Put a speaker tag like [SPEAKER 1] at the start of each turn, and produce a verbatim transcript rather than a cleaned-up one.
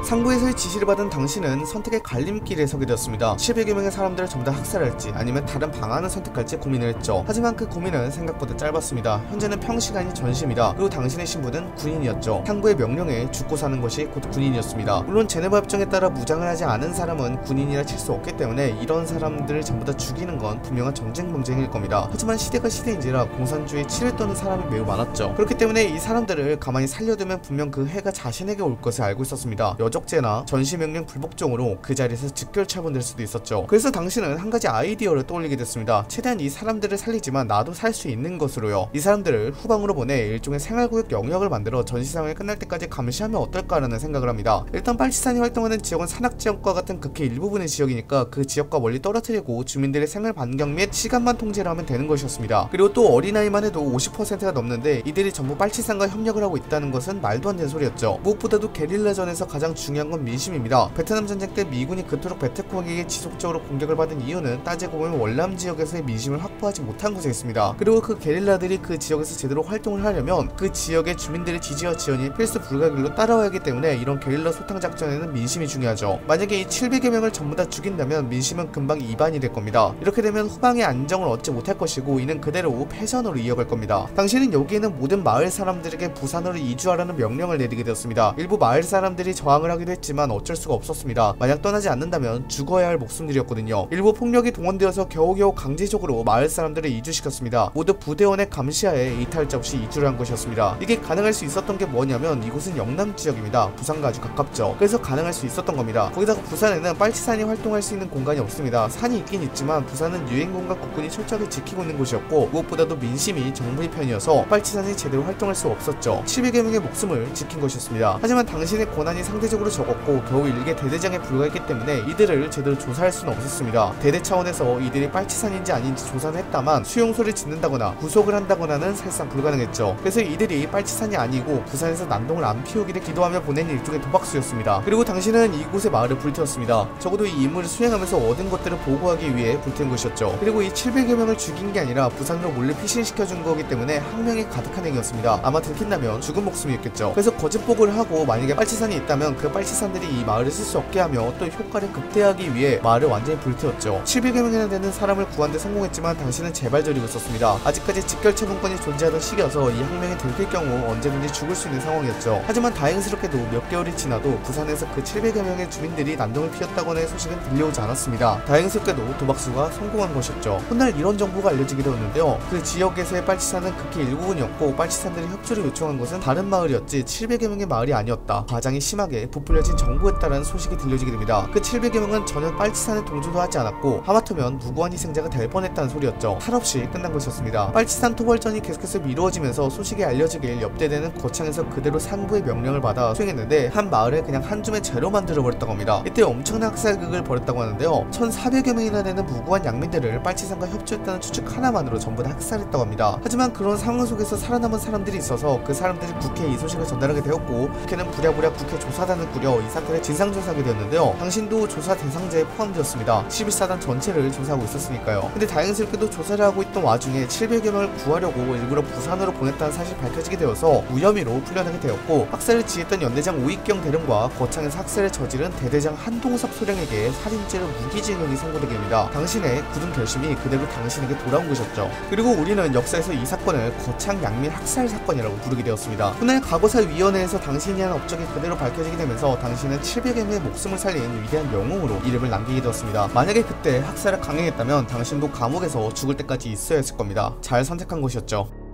[SPEAKER 1] 상부에서의 지시를 받은 당신은 선택의 갈림길에 서게 되었습니다. 칠백여 명의 사람들을 전부 다 학살할지 아니면 다른 방안을 선택할지 고민을 했죠. 하지만 그 고민은 생각보다 짧았습니다. 현재는 평시간이 전시입니다. 그리고 당신의 신분은 군인이었죠. 상부의 명령에 죽고 사는 것이 곧 군인이었습니다. 물론 제네바 협정에 따라 무장을 하지 않은 사람은 군인이라 칠 수 없기 때문에 이런 사람들을 전부 다 죽이는 건 분명한 정쟁 범죄일 겁니다. 하지만 시대가 시대인지라 공산주의에 치를 떠는 사람이 매우 많았죠. 그렇기 때문에 이 사람들을 가만히 살려두면 분명 그 해가 자신에게 올 것을 알고 있었습니다. 여적죄나 전시명령 불복종으로 그 자리에서 즉결 처분될 수도 있었죠. 그래서 당신은 한 가지 아이디어를 떠올리게 됐습니다. 최대한 이 사람들을 살리지만 나도 살 수 있는 것으로요. 이 사람들을 후방으로 보내 일종의 생활구역 영역을 만들어 전시 상황이 끝날 때까지 감시하면 어떨까라는 생각을 합니다. 일단 빨치산이 활동하는 지역은 산악지역과 같은 극히 일부분의 지역이니까 그 지역과 멀리 떨어뜨리고 주민들의 생활 반경 및 시간만 통제를 하면 되는 것이었습니다. 그리고 또 어린아이만 해도 오십 퍼센트가 넘는데 이들이 전부 빨치산과 협력을 하고 있다는 것은 말도 안 되는 소리였죠. 무엇보다도 게릴라전에서 가장 중요한 건 민심입니다. 베트남 전쟁 때 미군이 그토록 베트콩에게 지속적으로 공격을 받은 이유는 따지고 보면 월남 지역에서의 민심을 확보하지 못한 것에 있습니다. 그리고 그 게릴라들이 그 지역에서 제대로 활동을 하려면 그 지역의 주민들의 지지와 지원이 필수 불가결로 따라와야 하기 때문에 이런 게릴라 소탕 작전에는 민심이 중요하죠. 만약에 이 칠백여 명을 전부 다 죽인다면 민심은 금방 이반이 될 겁니다. 이렇게 되면 후방의 안정을 얻지 못할 것이고 이는 그대로 패전으로 이어갈 겁니다. 당신은 여기에는 모든 마을 사람들에게 부산으로 이주하라는 명령을 내리게 되었습니다. 일부 마을 사람들이 저항을 하기도 했지만 어쩔 수가 없었습니다. 만약 떠나지 않는다면 죽어야 할 목숨들이었거든요. 일부 폭력이 동원되어서 겨우겨우 강제적으로 마을 사람들을 이주시켰습니다. 모두 부대원의 감시하에 이탈자 없이 이주를 한 것이었습니다. 이게 가능할 수 있었던 게 뭐냐면 이곳은 영남 지역입니다. 부산과 아주 가깝죠. 그래서 가능할 수 있었던 겁니다. 거기다가 부산에는 빨치산이 활동할 수 있는 공간이 없습니다. 산이 있긴 있지만 부산은 유엔군과 국군이 철저하게 지키고 있는 곳이었고 무엇보다도 민심이 정부의 편이어서 빨치산이 제대로 활동할 수 없었죠. 칠백여 명의 목숨을 지킨 것이었습니다. 하지만 당신의 권한이 상대적으로 적었고 겨우 일개 대대장에 불과했기 때문에 이들을 제대로 조사할 수는 없었습니다. 대대 차원에서 이들이 빨치산인지 아닌지 조사는 했다만 수용소를 짓는다거나 구속을 한다거나는 사실상 불가능했죠. 그래서 이들이 빨치산이 아니고 부산에서 난동을 안 피우기를 기도하며 보낸 일종의 도박수였습니다. 그리고 당신은 이곳의 마을을 불태웠습니다. 적어도 이 임무를 수행하면서 얻은 것들을 보고하기 위해 불태운 것이었죠. 그리고 이 칠백여 명을 죽인 게 아니라 부산으로 몰래 피신시켜준 거기 때문에 항명이 가득한 행위였습니다. 아마 들킨다면 죽은 목숨이었겠죠. 그래서 거짓 보고를 하고 만약에 빨치산이 있다면 그 빨치산들이 이 마을을 쓸 수 없게 하며 또 효과를 극대화하기 위해 마을을 완전히 불태웠죠. 칠백여 명이나 되는 사람을 구한 데 성공했지만 당신은 재발저리고 있었습니다. 아직까지 직결처분권이 존재하던 시기여서 이 항명이 들킬 경우 언제든지 죽을 수 있는 상황이었죠. 하지만 다행스럽게도 몇 개월이 지나도 부산에서 그 칠백여 명의 주민들이 난동을 피웠다거나의 소식은 들려오지 않았습니다. 다행스럽게도 도박수가 성공한 것이었죠. 훗날 이런 정보가 알려지게 되었는데요. 그 지역에서의 빨치산은 극히 일부분이었고 빨치산들이 협조를 요청한 것은 다른 마을이었지 칠백여 명의 마을이 아니었다. 가장이 심하게 부풀려진 정보였다라는 소식이 들려지게 됩니다. 그 칠백여 명은 전혀 빨치산에 동조도 하지 않았고 하마터면 무고한 희생자가 될 뻔했다는 소리였죠. 탈없이 끝난 것이었습니다. 빨치산 토벌전이 계속해서 미루어지면서 소식이 알려지길 옆대대는 거창에서 그대로 상부의 명령을 받아 수행했는데 한 마을에 그냥 한 줌의 죄로 만들어버렸다고 합니다. 이때 엄청난 학살극을 벌였다고 하는데요. 천사백여 명이나 되는 무고한 양민들을 빨치산과 협조했다는 추측 하나만으로 전부 다 학살했다고 합니다. 하지만 그런 상황 속에서 살아남은 사람들이 있어서 그 사람들이 국회에 이 소식을 전달하게 되었고 국회는 부랴부랴 국회 조사단을 꾸려 이 사건을 진상조사하게 되었는데요. 당신도 조사 대상자에 포함되었습니다. 십일 사단 전체를 조사하고 있었으니까요. 근데 다행스럽게도 조사를 하고 있던 와중에 칠백여 명을 구하려고 일부러 부산으로 보냈다는 사실이 밝혀지게 되어서 무혐의로 풀려나게 되었고 학살을 지휘했던 연대장 오익경 대령과 거창에서 학살을 저지른 대대장 한동석 소령에게 살인죄로 무기징역이 선고되게 됩니다. 당신의 굳은 결심이 그대로 당신에게 돌아온 것이었죠. 그리고 우리는 역사에서 이 사건을 거창 양민 학살 사건이라고 부르게 되었습니다. 훗날 과거사위원회에서 당신이 한 업적이 그대로 밝혀지게 되면서 당신은 칠백여 명의 목숨을 살린 위대한 영웅으로 이름을 남기게 되었습니다. 만약에 그때 학살을 강행했다면 당신도 감옥에서 죽을 때까지 있어야 했을 겁니다. 잘 선택한 것이었죠.